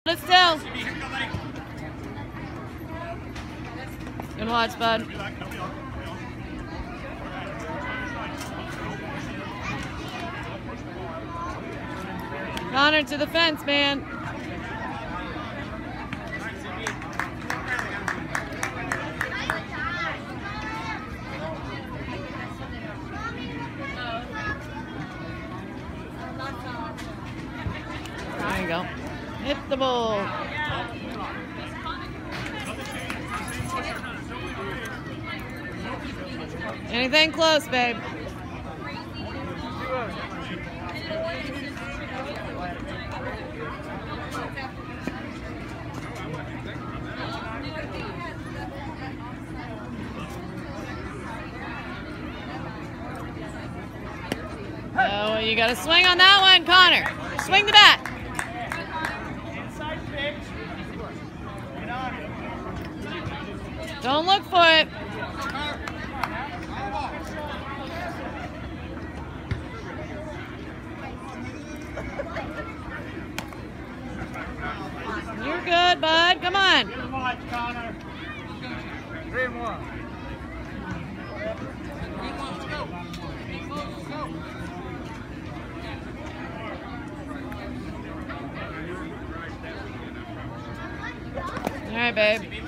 Hold it still. Good watch, bud. Connor to the fence, man. There you go. Hit the ball. Anything close, babe. Oh, you got to swing on that one, Connor. Swing the bat. Don't look for it. You're good, bud. Come on. Good watch, Connor. 3 more. Let's go. All right, babe.